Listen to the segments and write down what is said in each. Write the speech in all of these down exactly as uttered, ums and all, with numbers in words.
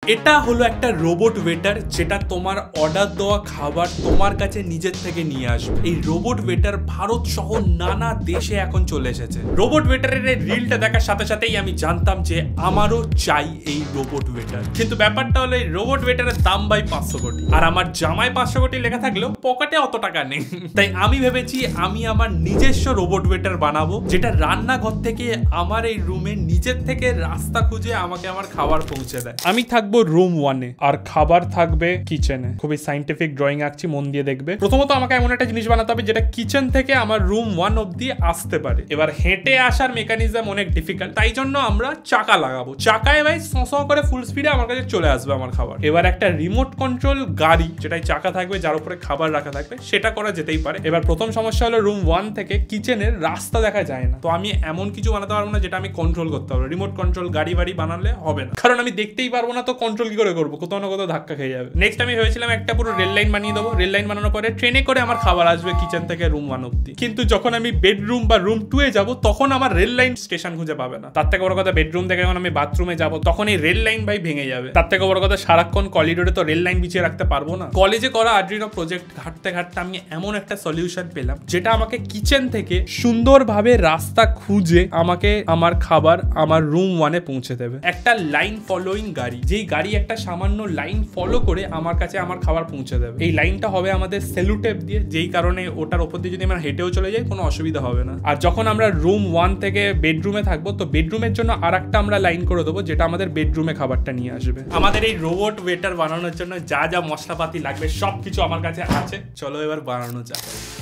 এটা হলো একটা রোবট ওয়েটার যেটা তোমার অর্ডার দেওয়া খাবার তোমার কাছে নিজের থেকে নিয়ে আসবে। এই রোবট ওয়েটার ভারত সহ নানা দেশে এখন চলে এসেছে। রোবট ওয়েটারের এই রিলটা দেখার সাথে সাথেই আমি জানতাম যে আমারও চাই এই রোবট ওয়েটার। কিন্তু ব্যাপারটা হলো এই রোবট ওয়েটারের দাম ভাই পাঁচশো কোটি, আর আমার জামায় পাঁচশো কোটি লেখা থাকলেও পকেটে অত টাকা নেই। তাই আমি ভেবেছি আমি আমার নিজস্ব রোবট ওয়েটার বানাবো, যেটা রান্নাঘর থেকে আমার এই রুমে নিজের থেকে রাস্তা খুঁজে আমাকে আমার খাবার পৌঁছে দেয়। আমি থাকবো রুম ওয়ানে আর খাবার থাকবে কিচেনে। খুবই সাইন্টিফিক ড্রয়িং আঁকছি, মন দিয়ে দেখবে। প্রথমত আমাকে এমন একটা জিনিস বানাতে হবে যেটা কিচেন থেকে আমার রুম ওয়ান অব্দি আসতে পারে। এবার হেঁটে আসার মেকানিজম অনেক ডিফিকাল্ট, তাই জন্য আমরা চাকা লাগাবো। চাকায় ভাই স করে ফুল স্পিডে আমার কাছে চলে আসবে আমার খাবার। এবার একটা রিমোট কন্ট্রোল গাড়ি যেটাই চাকা থাকবে, যার উপরে খাবার রাখা থাকবে, সেটা করা যেতেই পারে। এবার প্রথম সমস্যা হলো রুম ওয়ান থেকে কিচেনের রাস্তা দেখা যায় না, তো আমি এমন কিছু বানাতে পারবো না যেটা আমি কন্ট্রোল করতে পারবো। রিমোট কন্ট্রোল গাড়ি বাড়ি বানালে হবে না, কারণ আমি দেখতেই পারবো না, তো কন্ট্রোল কি করে করবো? কোথাও না কোথাও ধাক্কা খেয়ে যাবে। নেক্সট আমি ভেবেছিলাম একটা পুরো রেল লাইন বানিয়ে দেবো। রেল লাইন বানানোর পরে ট্রেনে করে আমার খাবার আসবে কিচেন থেকে রুম ওয়ান অব্দি। কিন্তু যখন আমি বেডরুম বা রুম টু এ যাবো তখন আমার রেল লাইন স্টেশন খুঁজে পাবে না। তার থেকে বড় কথা, বেডরুম থেকে যখন আমি বাথরুমে যাবো তখন এই রেল লাইন ভাই ভেঙে যাবে। তার থেকে বড় কথা, সারাক্ষণ করিডোরে তো রেল লাইন বিছিয়ে রাখতে পারবো না। কলেজে করা আর্ডিনো প্রজেক্ট ঘাটতে ঘাটতে আমি এমন একটা সলিউশন পেলাম যেটা আমাকে কিচেন থেকে সুন্দরভাবে রাস্তা খুঁজে আমাকে আমার খাবার আমার রুম ওয়ানে পৌঁছে দেবে। একটা লাইন ফলোইং গাড়ি, যেই গাড়ি একটা সামান্য লাইন ফলো করে আমার কাছে আমার খাবার পৌঁছে দেবে। এই লাইনটা হবে আমাদের সেলুটেপ দিয়ে, যেই কারণে ওটার উপর দিয়ে যদি আমরা হেঁটেও চলে যাই কোনো অসুবিধা হবে না। আর যখন আমরা রুম ওয়ান থেকে বেডরুমে থাকবো, তো বেডরুমের জন্য আর একটা আমরা লাইন করে দেবো যেটা আমাদের বেডরুমে খাবারটা নিয়ে আসবে। আমাদের এই রোবট ওয়েটার বানানোর জন্য যা যা মশলাপাতি লাগবে সবকিছু আমার কাছে আছে। চলো এবার বানানো যাক।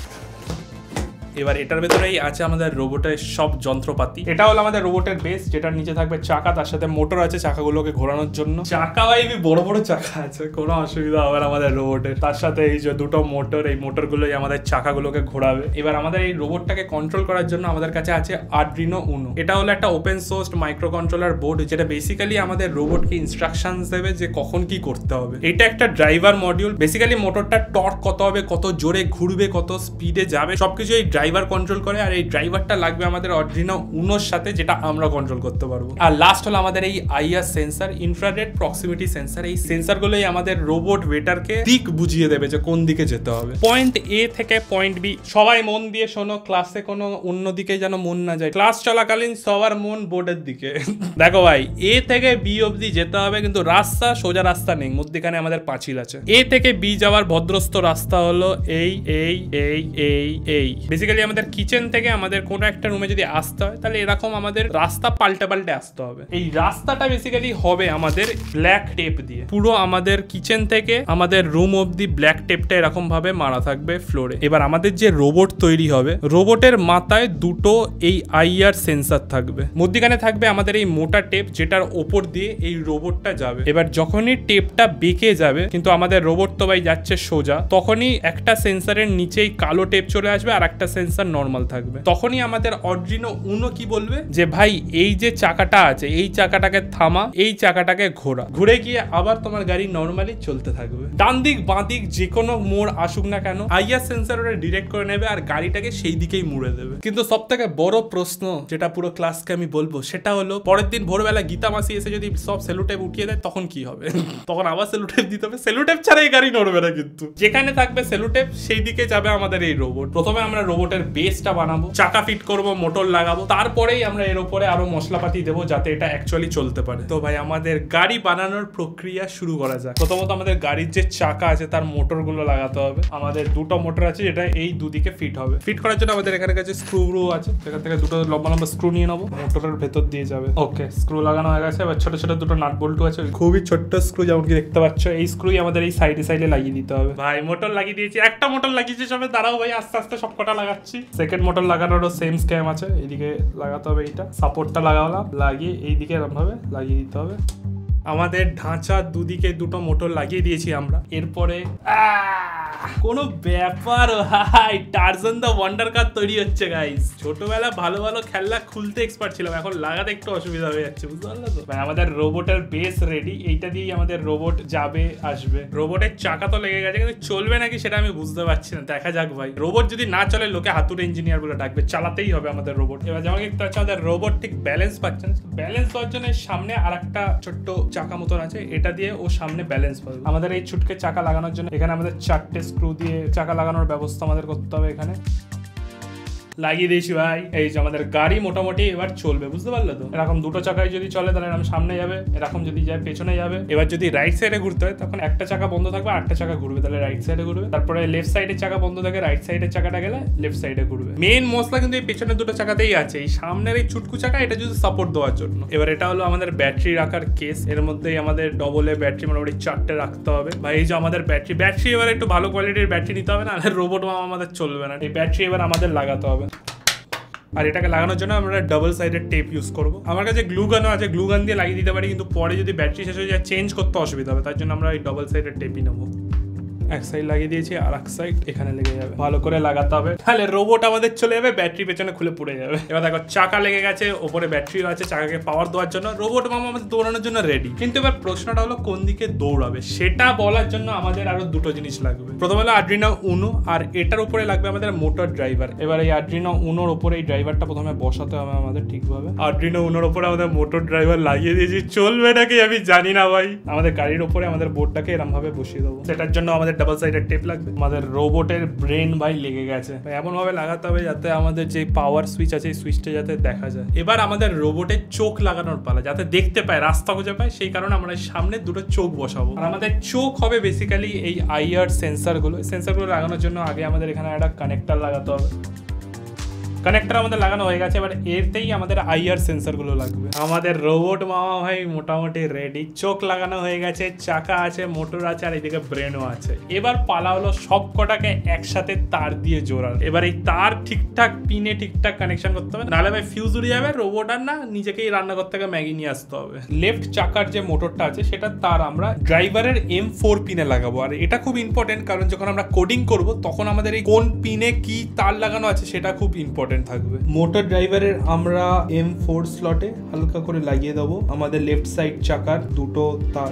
এবার এটার ভেতরেই আছে আমাদের রোবটের সব যন্ত্রপাতি। এটা হলো আমাদের রোবটের বেস, যেটার নিচে থাকবে চাকা, তার সাথে মোটর আছে চাকাগুলোকে ঘোরানোর জন্য। চাকা ভাই বড় বড় চাকা আছে, কোনো অসুবিধা হবে না আমাদের রোবটের। তার সাথে এই যে দুটো মোটর, এই মোটরগুলোই আমাদের চাকাগুলোকে ঘোরাবে। এবার আমাদের এই রোবটটাকে কন্ট্রোল করার জন্য আমাদের কাছে আছে আর্ডিনো উনো। এটা হলো একটা open source microcontroller board, যেটা বেসিক্যালি আমাদের রোবটকে ইনস্ট্রাকশনস দেবে যে কখন কি করতে হবে। এটা একটা ড্রাইভার মডিউল। বেসিক্যালি মোটরটা টর্ক কত হবে, কত জোরে ঘুরবে, কত স্পিডে যাবে, সবকিছু এই ড্রাইভার কন্ট্রোল করে। আর এই ড্রাইভারটা লাগবে আমাদের আর্ডিনো উনোর সাথে, যেটা আমরা কন্ট্রোল করতে পারবো। আর লাস্ট হলো আমাদের এই IR sensor, infrared proximity sensor. এই সেন্সরগুলোই আমাদের রোবট ওয়েটারকে দিক বুঝিয়ে দেবে যে কোন দিকে যেতে হবে। পয়েন্ট এ থেকে পয়েন্ট বি। সবাই মন দিয়ে শোনো, ক্লাসে কোনো অন্যদিকে যেন মন না যায়। ক্লাস চলাকালীন সবার মন বোর্ডের দিকে। দেখো ভাই, এ থেকে বি অবধি যেতে হবে, কিন্তু রাস্তা সোজা রাস্তা নেই, মধ্যখানে আমাদের পাঁচিল আছে। এ থেকে বি যাওয়ার ভদ্রস্থ রাস্তা হলো এই এই এই এই এই। বেসিক্যালি আমাদের কিচেন থেকে আমাদের কোনো একটা রুমে যদি আসতে হয়, তাহলে এরকম আমাদের রাস্তা পাল্টে পাল্টে আসতে হবে। এই রাস্তাটা বেসিক্যালি হবে আমাদের ব্ল্যাক টেপ দিয়ে। পুরো আমাদের কিচেন থেকে আমাদের রুম অবধি ব্ল্যাক টেপটা এরকম ভাবে মারা থাকবে ফ্লোরে। এবার আমাদের যে রোবট তৈরি হবে, রোবটের মাথায় দুটো এই আইআর সেন্সর থাকবে, মধ্যখানে থাকবে আমাদের এই মোটা টেপ, যেটার ওপর দিয়ে এই রোবটটা যাবে। এবার যখনই টেপটা বেঁকে যাবে, কিন্তু আমাদের রোবট তো ভাই যাচ্ছে সোজা, তখনই একটা সেন্সরের নিচেই কালো টেপ চলে আসবে আর একটা সেন্সর নর্মাল থাকবে। তখনই আমাদের আর্ডিনো উনো কি বলবে যে ভাই এই যে চাকাটা আছে, এই চাকাটাকে থামা, এই চাকাটাকে ঘোরা, ঘুরে গিয়ে আবার তোমার গাড়ি নর্মালি চলতে থাকবে। ডান দিক বাঁ দিক যে কোনো মোড় আসুক না কেন, আইআর সেন্সর ওটা ডিরেক্ট করে নেবে আর গাড়িটাকে সেই দিকেই মুড়ে দেবে। কিন্তু সব থেকে বড় প্রশ্ন যেটা পুরো ক্লাসকে আমি বলবো, সেটা হলো পরের দিন ভোরবেলা গীতা মাসি এসে যদি সব সেলুটেপ উঠিয়ে দেয় তখন কি হবে? তখন আবার সেলুটেপ দিতে হবে। সেলুটেপ ছাড়া এই গাড়ি নড়বে না, কিন্তু যেখানে থাকবে সেলুটেপ সেই দিকে যাবে আমাদের এই রোবট। প্রথমে আমরা রোবটের বেসটা বানাবো, চাকা ফিট করবো, মোটর লাগাবো, তারপরেই আমরা এর উপরে আরো মশলাপাতি দেবো যাতে এটা অ্যাকচুয়ালি চলতে পারে। তো ভাই আমাদের গাড়ি বানানোর প্রক্রিয়া শুরু করা যাক। প্রথমত আমাদের গাড়ির যে চাকা আছে তার মোটর গুলো লাগাতে হবে। আমাদের দুটো মোটর আছে যেটা এই দুদিকে ফিট হবে। ফিট করার জন্য আমাদের এখানে কাছে স্ক্রু আছে, সেখান থেকে দুটো লম্বা লম্বা স্ক্রু নিয়ে নেবো, মোটরের ভেতর দিয়ে যাবে। ওকে, স্ক্রু লাগানো হয়ে গেছে। এবার ছোট ছোট দুটো নাট বল্টু আছে, খুবই ছোট্ট স্ক্রু, যেমন কি দেখতে পাচ্ছ। এই স্ক্রুই আমাদের এই সাইডে সাইডে লাগিয়ে দিতে হবে। ভাই মোটর লাগিয়ে দিয়েছি, একটা মোটর লাগিয়েছি সবে, দাঁড়াও ভাই আস্তে আস্তে সব কটা লাগাচ্ছি। সেকেন্ড মোটর লাগানোরও সেম স্ক্যাম আছে, এইদিকে লাগাতে হবে, এইটা সাপোর্টটা লাগালাম, লাগিয়ে এইদিকে এরকম ভাবে লাগিয়ে দিতে হবে। আমাদের ঢাঁচার দুদিকে দুটো মোটর লাগিয়ে দিয়েছি আমরা। এরপরে কোনো ব্যাপার ভাই, টারজান দ্য ওয়ান্ডার কার তৈরি হচ্ছে গাইস। ছোটবেলা ভালো ভালো খেলনা খুলতে এক্সপার্ট ছিলাম, এখন লাগাতে একটু অসুবিধা হয়ে যাচ্ছে, বুঝতে পারলে তো ভাই। আমাদের রোবটের বেস রেডি, এইটা দিয়েই আমাদের রোবট যাবে আসবে। রোবটের চাকা তো লেগে গেছে, কিন্তু চলবে নাকি সেটা আমি বুঝতে পারছি না, দেখা যাক ভাই। রোবট যদি না চলে লোকে হাতুড়ে ইঞ্জিনিয়ার বলে ডাকবে, চালাতেই হবে আমাদের রোবট। এবার যেমন একটু হচ্ছে আমাদের রোবট ঠিক ব্যালেন্স পাচ্ছে না, ব্যালেন্স দেওয়ার জন্য সামনে আর একটা ছোট্ট চাকা মতন আছে, এটা দিয়ে ও সামনে ব্যালেন্স পাবে। আমাদের এই ছুটকে চাকা লাগানোর জন্য এখানে আমাদের চারটে স্ক্রু দিয়ে চাকা লাগানোর ব্যবস্থা আমাদের করতে হবে। এখানে লাগিয়ে দিয়েছি ভাই। এই যে আমাদের গাড়ি মোটামুটি এবার চলবে, বুঝতে পারলে তো। এরকম দুটো চাকায় যদি চলে তাহলে এরকম সামনে যাবে, এরকম যদি যায় পেছনে যাবে। এবার যদি রাইট সাইডে ঘুরতে হয় তখন একটা চাকা বন্ধ থাকবে, আটটা চাকা ঘুরবে, তাহলে রাইট সাইডে ঘুরবে। তারপরে লেফট সাইডের চাকা বন্ধ থাকে, রাইট সাইডের চাকাটা গেলে লেফট সাইডে ঘুরবে। মেইন মশলা কিন্তু এই পেছনের দুটো চাকাতেই আছে, এই সামনের এই চুটকু চাকা এটা যদি সাপোর্ট দেওয়ার জন্য। এবার এটা হলো আমাদের ব্যাটারি রাখার কেস, এর মধ্যেই আমাদের ডবল এ ব্যাটারি মোটামুটি চারটে রাখতে হবে ভাই। এই যে আমাদের ব্যাটারি ব্যাটারি এবার একটু ভালো কোয়ালিটির ব্যাটারি নিতে হবে, না রোবট মামা আমাদের চলবে না। এই ব্যাটারি এবার আমাদের লাগাতে হবে, আর এটাকে লাগানোর জন্য আমরা ডাবল সাইডের টেপ ইউজ করবো। আমার কাছে গ্লু গানও আছে, গ্লু গান দিয়ে লাগিয়ে দিতে পারি, কিন্তু পরে যদি ব্যাটারি শেষ হয়ে যায় চেঞ্জ করতে অসুবিধা হবে, তার জন্য আমরা এই ডাবল সাইডের টেপই নেবো। এক সাইড লাগিয়ে দিয়েছি, আর এক সাইড এখানে লেগে যাবে, ভালো করে লাগাতে হবে, তাহলে রোবট আমাদের চলে যাবে, ব্যাটারি পেছনে খুলে পড়ে যাবে। এবার দেখো চাকা লেগে গেছে, ওপরে ব্যাটারিও আছে, চাকাকে পাওয়ার দেওয়ার জন্য রোবট মামা আমাদের দৌড়ানোর জন্য রেডি। কিন্তু এবার প্রশ্নটা হলো কোন দিকে দৌড়াবে, সেটা বলার জন্য আমাদের আরো দুটো জিনিস লাগবে। প্রথম হলো আর্ডিনো উনো, আর এটার উপরে লাগবে আমাদের মোটর ড্রাইভার। এবার এই আর্ডিনো উনোর উপরে এই ড্রাইভারটা প্রথমে বসাতে হবে আমাদের ঠিকভাবে। আর্ডিনো উনোর উপরে আমাদের মোটর ড্রাইভার লাগিয়ে দিয়েছি, চলবে নাকি আমি জানি না ভাই। আমাদের গাড়ির উপরে আমাদের বোর্ডটাকে এরকম ভাবে বসিয়ে দেবো, সেটার জন্য আমাদের ডাবল সাইডের টেপ লাগবে। আমাদের রোবটের ব্রেন ভাই লেগে গেছে, এমন ভাবে লাগাতে হবে যাতে আমাদের যে পাওয়ার সুইচ আছে এই সুইচটা যাতে দেখা যায়। এবার আমাদের রোবটের চোখ লাগানোর পালা, যাতে দেখতে পায়, রাস্তা খুঁজে পায়, সেই কারণে আমরা সামনে দুটো চোখ বসাবো। আর আমাদের চোখ হবে বেসিক্যালি এই আইআর সেন্সার গুলো। সেন্সার গুলো লাগানোর জন্য আগে আমাদের এখানে একটা কানেক্টর লাগাতে হবে। কানেক্টর আমাদের লাগানো হয়ে গেছে, এবার এতেই আমাদের আইআর সেন্সর গুলো লাগবে। আমাদের রোবট মামা ভাই মোটামুটি রেডি, চোখ লাগানো হয়ে গেছে, চাকা আছে, মোটর আছে, আর এদিকে ব্রেনও আছে। এবার পালা হলো সব কটাকে একসাথে তার দিয়ে জোড়ার। এবার এই তার ঠিকঠাক পিনে ঠিকঠাক কানেকশন করতে হবে, নাহলে ভাই ফিউজ উড়ে যাবে, রোবট আর না নিজেকেই রান্নাঘর থেকে ম্যাগি নিয়ে আসতে হবে। লেফট চাকার যে মোটরটা আছে সেটা তার আমরা ড্রাইভারের এম ফোর পিনে লাগাবো। আর এটা খুব ইম্পর্টেন্ট, কারণ যখন আমরা কোডিং করব তখন আমাদের এই কোন পিনে কি তার লাগানো আছে সেটা খুব ইম্পর্টেন্ট থাকবে। মোটর ড্রাইভারের আমরা এম ফোর স্লটে হালকা করে লাগিয়ে দেবো আমাদের লেফট সাইড চাকার দুটো তার।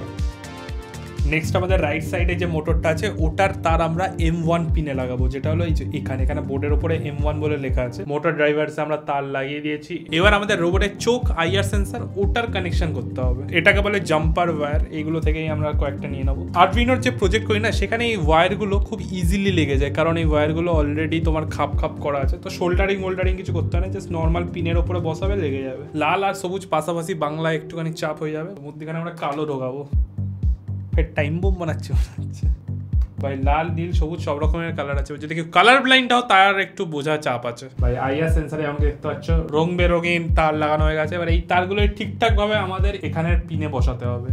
নেক্সট আমাদের রাইট সাইডে যে মোটরটা আছে ওটার তার আমরা এম ওয়ান পিনে লাগাবো, যেটা হলো এই যে এখানে এখানে বোর্ডের উপরে এম ওয়ান বলে লেখা আছে। মোটর ড্রাইভারসে আমরা তার লাগিয়ে দিয়েছি। এবার আমাদের রোবটের চোখ, আইআর সেন্সর, ওটার কানেকশন করতে হবে, এটাকে বলে জাম্পার ওয়্যার। এইগুলো থেকেই আমরা কয়েকটা নিয়ে নেবো। আরডুইনোর যে প্রজেক্ট করি না সেখানে এই ওয়্যারগুলো খুব ইজিলি লেগে যায়, কারণ এই ওয়্যারগুলো অলরেডি তোমার খাপ খাপ করা আছে, তো শোল্ডারিং মোল্ডারিং কিছু করতে হয় না, জাস্ট নর্মাল পিনের ওপরে বসাবে, লেগে যাবে। লাল আর সবুজ পাশাপাশি বাংলায় একটুখানি চাপ হয়ে যাবে, মধ্যখানে আমরা কালো ঢোকাবো। টাইম বোম বানাচ্ছে ভাই, লাল নীল সবুজ সব রকমের কালার আছে, যদি কেউ কালার ব্লাইন্ড হও তার একটু বোঝা চাপ আছে ভাই। আইআর সেন্সারে আমাকে দেখতে পাচ্ছ রং বেরঙিন তার লাগানো হয়ে গেছে। এবার এই তারগুলো ঠিকঠাক ভাবে আমাদের এখানের পিনে বসাতে হবে।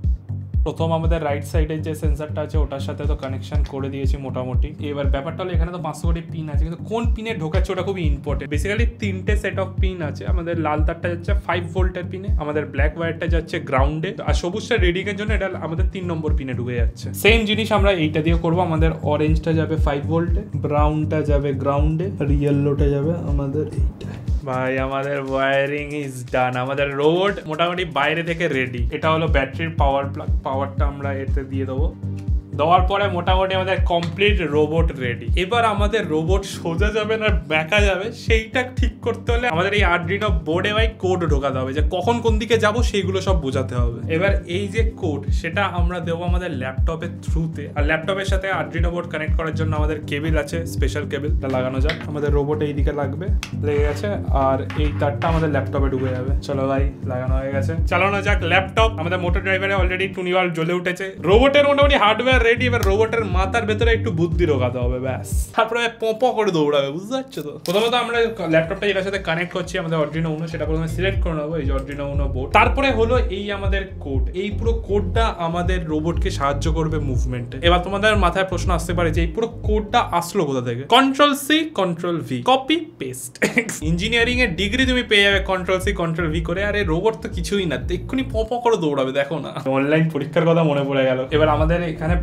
প্রথম আমাদের রাইট সাইডের যে সেন্সারটা আছে ওটার সাথে তো কানেকশন করে দিয়েছি মোটামুটি। এবার ব্যাপারটা হলো এখানে তো পাঁচশো কোটি পিন আছে, কিন্তু কোন পিনে ঢোকাচ্ছে ওটা খুবই ইম্পর্টেন্ট। বেসিক্যালি তিনটে সেট অফ পিন আছে। আমাদের লাল তারটা যাচ্ছে ফাইভ ভোল্টের পিনে, আমাদের ব্ল্যাক ওয়্যারটা যাচ্ছে গ্রাউন্ডে, আর সবুজটা রিডিং এর জন্য এটা আমাদের তিন নম্বর পিনে ঢুকে যাচ্ছে। সেম জিনিস আমরা এইটা দিয়ে করবো। আমাদের অরেঞ্জটা যাবে ফাইভ ভোল্টে, ব্রাউনটা যাবে গ্রাউন্ডে, আর ইয়েলোটা যাবে আমাদের এইটা। ভাই আমাদের ওয়্যারিং ইজ ডান, আমাদের রোবট মোটামুটি বাইরে থেকে রেডি। এটা হলো ব্যাটারির পাওয়ার প্লাগ, পাওয়ারটা আমরা এতে দিয়ে দেবো। দেওয়ার পরে মোটামুটি আমাদের কমপ্লিট রোবট রেডি। এবার আমাদের রোবট সোজা যাবে না বেঁকা যাবে সেইটা ঠিক করতে হলে আমাদের এই আরডুইনো বোর্ডে ভাই কোড ঢোকাতে হবে, যে কখন কোন দিকে যাব সেইগুলো সব বোঝাতে হবে। এবার এই যে কোড সেটা আমরা দেবো আমাদের ল্যাপটপের থ্রুতে, আর ল্যাপটপের সাথে আরডুইনো বোর্ড কানেক্ট করার জন্য আমাদের কেবিল আছে, স্পেশাল কেবিল লাগানো যাক। আমাদের রোবট এই দিকে লাগবে, লেগে গেছে, আর এই তারটা আমাদের ল্যাপটপে ঢুকে যাবে। চলো ভাই লাগানো হয়ে গেছে, চালানো যাক ল্যাপটপ। আমাদের মোটর ড্রাইভারে অলরেডি টুনিওয়াল জ্বলে উঠেছে, রোবটের মোটামুটি হার্ডওয়্যার রেডি। এবার রোবটের মাথার ভেতরে একটু বুদ্ধি ঢোকাতে হবে, ব্যাস, তারপরে পপ করে দৌড়াবে, বুঝতে পারছো তো। প্রথমত আমরা ল্যাপটপটা যেটার সাথে কানেক্ট করছি আমাদের আরডুইনো উনো, সেটা প্রথমে সিলেক্ট করে নেবো, এই যে আরডুইনো উনো বোর্ড। তারপরে হলো এই আমাদের কোড, এই পুরো কোডটা আমাদের রোবটকে সাহায্য করবে মুভমেন্টে। এবার তোমাদের মাথায় প্রশ্ন আসতে পারে যে এই পুরো কোডটা আসলো কোথা থেকে। Control C control V, copy paste. Engineering এর ডিগ্রি তুমি পেয়ে যাবে কন্ট্রোল সি কন্ট্রোল ভি করে। আর এই রোবট তো কিছুই না, এক্ষুনি পপ করে দৌড়াবে, দেখো না। অনলাইন পরীক্ষার কথা মনে পড়ে গেল। এবার আমাদের এখানে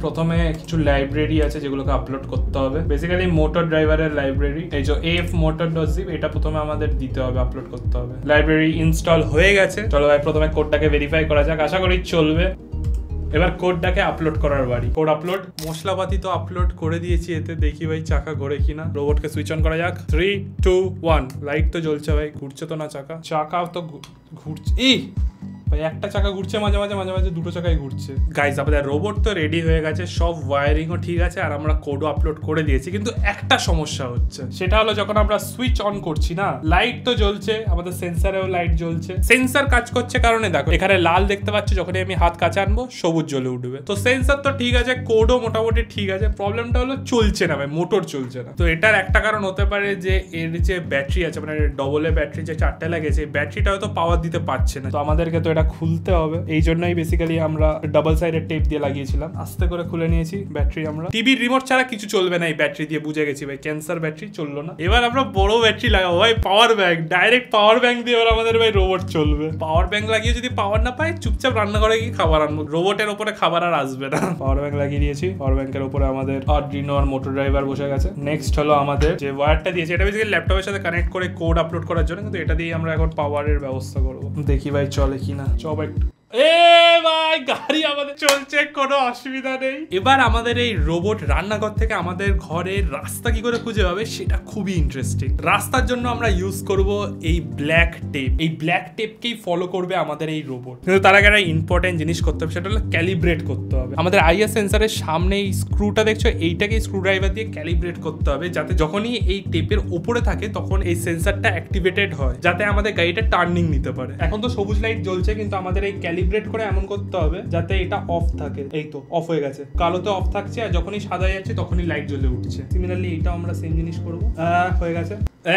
প্রথমে কিছু লাইব্রেরি আছে যেগুলোকে আপলোড করতে হবে, বেসিক্যালি মোটর ড্রাইভারের লাইব্রেরি, এই যে এফ মোটর ডট জিপ, এটা প্রথমে আমাদের দিতে হবে, আপলোড করতে হবে। লাইব্রেরি ইনস্টল হয়ে গেছে, চলো ভাই প্রথমে কোডটাকে ভেরিফাই করা যাক, আশা করি চলবে। এবার কোডটাকে আপলোড করার বাড়ি। কোড আপলোড, মশলাপাতি তো আপলোড করে দিয়েছি এতে, দেখি ভাই চাকা ঘোরে কিনা। রোবটকে সুইচ অন করা যাক, থ্রি টু ওয়ান। লাইট তো জ্বলছে ভাই, ঘুরছে তো না চাকা? চাকাও তো ঘুরছে, এই ভাই একটা চাকা ঘুরছে মাঝে মাঝে, মাঝে মাঝে দুটো চাকাই ঘুরছে। গাইস আমাদের রোবট তো রেডি হয়ে গেছে, সব ওয়ারিংও ঠিক আছে, আর আমরা কোডও আপলোড করে দিয়েছি, কিন্তু একটা সমস্যা হচ্ছে, সেটা হলো যখন আমরা সুইচ অন করছি না, লাইট তো জ্বলছে, আমাদের সেন্সারেও লাইট জ্বলছে। সেন্সার কাজ করছে কারণে দেখো এখানে লাল দেখতে পাচ্ছ, যখনই আমি হাত কাছে আনবো সবুজ জ্বলে উঠবে। তো সেন্সার তো ঠিক আছে, কোডও মোটামুটি ঠিক আছে, প্রবলেমটা হলো চলছে না ভাই, মোটর চলছে না। তো এটার একটা কারণ হতে পারে যে এর যে ব্যাটারি আছে, মানে ডবল এ ব্যাটারি যে চারটে লাগেছে, ব্যাটারিটা হয়তো পাওয়ার দিতে পারছে না। তো আমাদেরকে তো এটা খুলতে হবে, এই জন্যই বেসিক্যালি আমরা ডাবল সাইডের টেপ দিয়ে লাগিয়েছিলাম। আস্তে করে খুলে নিয়েছি ব্যাটারি। আমরা টিভির রিমোট ছাড়া কিছু চলবে না এই ব্যাটারি দিয়ে, বুঝে গেছি ভাই, ক্যান্সার ব্যাটারি চললো না। এবার আমরা বড় ব্যাটারি লাগাবো ভাই, power bank, direct power bank দিয়ে এবার আমাদের ভাই রোবট চলবে। পাওয়ার ব্যাংক লাগিয়ে যদি পাওয়ার না পাই, চুপচাপ রান্না করে গিয়ে খাবার আনবো, রোবটের উপরে খাবার আর আসবে না। পাওয়ার ব্যাংক লাগিয়ে দিয়েছি, পাওয়ার ব্যাংকের উপরে আমাদের আরডিনো আর মোটর ড্রাইভার বসে গেছে। নেক্সট হলো আমাদের যে ওয়্যারটা দিয়েছে, এটা বেসিক্যালি ল্যাপটপের সাথে কানেক্ট করে কোড আপলোড করার জন্য, কিন্তু এটা দিয়ে আমরা এখন পাওয়ারের ব্যবস্থা করবো। দেখি ভাই চলে কিনা। চল একটু, এ ভাই গাড়ি আমাদের চলছে, কোনো অসুবিধা নেই। এবার আমাদের এই রোবট রান্নাঘর থেকে আমাদের ঘরের রাস্তা কি করে খুঁজে পাবে সেটা খুবই ইন্টারেস্টিং। রাস্তার জন্য আমরা ইউজ করব এই ব্ল্যাক টেপ, এই ব্ল্যাক টেপকেই ফলো করবে আমাদের এই রোবট। কিন্তু তার আগে একটা ইম্পর্টেন্ট জিনিস করতে হবে, সেটা হলো ক্যালিব্রেট করতে হবে। আমাদের আইএস সেন্সারের সামনে এই স্ক্রুটা দেখছো, এইটাকে স্ক্রু ড্রাইভার দিয়ে ক্যালিব্রেট করতে হবে, যাতে যখনই এই টেপের উপরে থাকে তখন এই সেন্সারটা অ্যাক্টিভেটেড হয়, যাতে আমাদের গাড়িটা টার্নিং নিতে পারে। এখন তো সবুজ লাইট জ্বলছে, কিন্তু আমাদের এই ক্যালিব্রেট করে এমন করতে হবে যাতে এটা অফ থাকে। এই তো অফ হয়ে গেছে, কালোতে অফ থাকছে, আর যখনই সাদা যাচ্ছে তখনই লাইট জ্বলে উঠছে। সিমিলারলি এটাও আমরা সেম জিনিস করবো। হয়ে গেছে,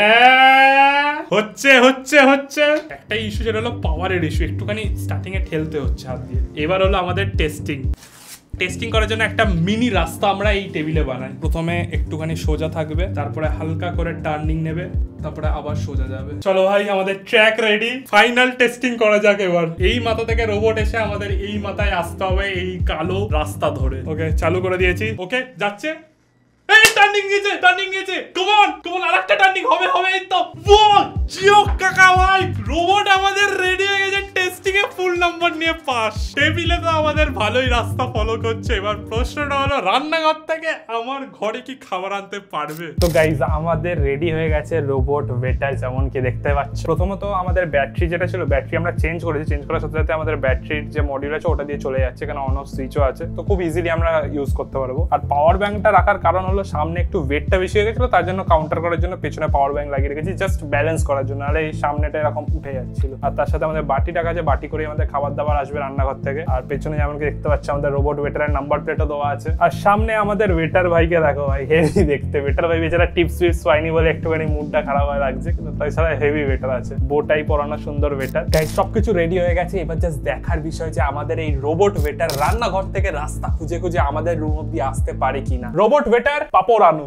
হচ্ছে হচ্ছে হচ্ছে একটাই ইস্যু, যেটা হলো পাওয়ারের ইস্যু, একটুখানি স্টার্টিং এ ঠেলতে হচ্ছে হাত দিয়ে। এবার হলো আমাদের টেস্টিং। টেস্টিং করার জন্য একটা মিনি রাস্তা আমরা এই টেবিলে বানাই। প্রথমে একটুখানি সোজা থাকবে, তারপরে হালকা করে টার্নিং নেবে, তারপরে আবার সোজা যাবে। চলো ভাই আমাদের ট্র্যাক রেডি, ফাইনাল টেস্টিং করা যাক। এবার এই মাথা থেকে রোবট এসে আমাদের এই মাথায় আসতে হবে এই কালো রাস্তা ধরে। ওকে চালু করে দিয়েছি, ওকে যাচ্ছে, এই টার্নিং নিয়েছে, টার্নিং নিয়েছে, কম অন কম অন, আরেকটা টার্নিং হবে হবে। এই তো বল জিও কাকা ভাই, রোবট আমাদের রেডি হয়ে গেছে, টেস্টিং এ ফুল নাম্বার নিয়ে পাস। টেবিলে তো আমাদের ভালোই রাস্তা ফলো করছে। এবার প্রশ্নটা হলো রান্নাঘর থেকে আমার ঘরে কি খাবার আনতে পারবে? তো গাইজ আমাদের রেডি হয়ে গেছে রোবট ওয়েটার, যেমন কি দেখতে পাচ্ছ। প্রথমত আমাদের ব্যাটারি যেটা ছিল, ব্যাটারি আমরা চেঞ্জ করেছি, চেঞ্জ করার সাথে সাথে আমাদের ব্যাটারির যে মডিউল আছে ওটা দিয়ে চলে যাচ্ছে, কারণ অন অফ সুইচও আছে, তো খুব ইজিলি আমরা ইউজ করতে পারবো। আর পাওয়ার ব্যাংকটা রাখার কারণ হলো সামনে একটু ওয়েটটা বেশি হয়ে গেছিল, তার জন্য কাউন্টার করার জন্য পেছনে পাওয়ার ব্যাংক লাগিয়ে রেখেছি, জাস্ট ব্যালেন্স করার জন্য। আর এই সামনেটা এরকম উঠে যাচ্ছিল। আর তার সাথে আমাদের বাটি টাকা আছে, বাটি করে আমাদের খাবার দাবার আসবে রান্নাঘর থেকে। আর পেছনে যেমন কি দেখতে পাচ্ছি আমাদের রোবট ওয়েটারের নাম্বার প্লেটও দেওয়া আছে। আর সামনে আমাদের ওয়েটার ভাইকে দেখো ভাই, হেভি দেখতে। ওয়েটার ভাই বেচারা টিপস টিপস পাইনি বলে একটুখানি মুডটা খারাপ হয়ে লাগছে, কিন্তু তাছাড়া হেভি ওয়েটার আছে, বোটাই পরানো সুন্দর ওয়েটার। গাইস সবকিছু রেডি হয়ে গেছে, এবার জাস্ট দেখার বিষয় যে আমাদের এই রোবট ওয়েটার রান্নাঘর থেকে রাস্তা খুঁজে খুঁজে আমাদের রুম অব্দি আসতে পারে কিনা। Robot waiter পাপড়ানো।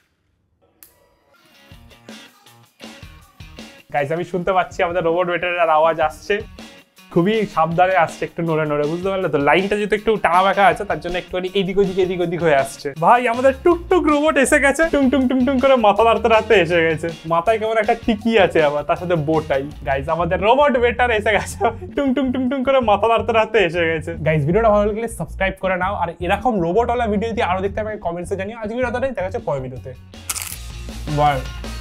গাইস আমি শুনতে পাচ্ছি আমাদের রোবট ওয়েটারের আওয়াজ আসছে, খুবই সাবধানে আসছে, একটু নড়ে নড়ে, বুঝতে পারলে তো? লাইনটা যেহেতু একটু টানা বাঁকা আছে, তার জন্য একটুখানি এদিক ওদিক এদিক ওদিক হয়ে আসছে। ভাই আমাদের টুকটুক রোবট এসে গেছে, টুং টুং টুং টুং করে মাথা নাড়তে নাড়তে এসে গেছে। মাথায় কেমন একটা টিকি আছে আবার, তার সাথে বোটাই। গাইস আমাদের রোবট ওয়েটার এসে গেছে, টুং টুং টুং টুং করে মাথা নাড়তে নাড়তে এসে গেছে। গাইস ভিডিওটা ভালো লাগলে সাবস্ক্রাইব করে নাও, আর এরকম রোবটওয়ালা ভিডিও যদি আরো দেখতে হবে কমেন্টসে জানিও। আজকে ভিডিওটা দেখা যাচ্ছে পরের ভিডিওতে। বাই।